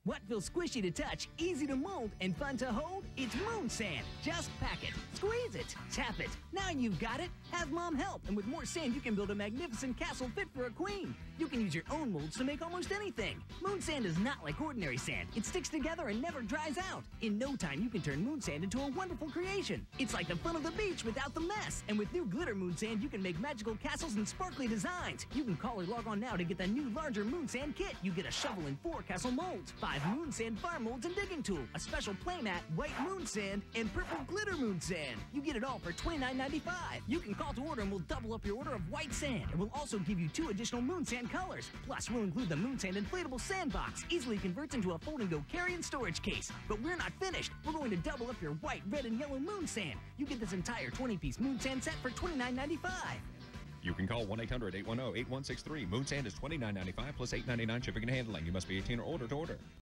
What feels squishy to touch, easy to mold, and fun to hold? It's Moon Sand. Just pack it, squeeze it, tap it. Now you've got it. Have Mom help, and with more sand, you can build a magnificent castle fit for a queen. You can use your own molds to make almost anything. Moon Sand is not like ordinary sand. It sticks together and never dries out. In no time, you can turn Moon Sand into a wonderful creation. It's like the fun of the beach without the mess. And with new Glitter Moon Sand, you can make magical castles and sparkly designs. You can call or log on now to get the new larger Moon Sand kit. You get a shovel and 4 castle molds, 5 Moon Sand farm molds and digging tool, a special playmat, white Moon Sand, and purple Glitter Moon Sand. You get it all for $29.95. You can call to order and we'll double up your order of white sand. And we'll also give you 2 additional Moon Sand colors. Plus, we'll include the Moon Sand inflatable sandbox. Easily converts into a fold-and-go carry and storage case. But we're not finished. We're going to double up your white, red, and yellow Moon Sand. You get this entire 20-piece Moon Sand set for $29.95. You can call 1-800-810-8163. Moon Sand is $29.95 plus $8.99 shipping and handling. You must be 18 or older to order.